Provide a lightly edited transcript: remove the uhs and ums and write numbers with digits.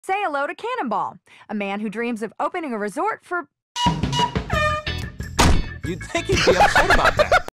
Say hello to Cannonball, a man who dreams of opening a resort for. You'd think he'd be upset about that.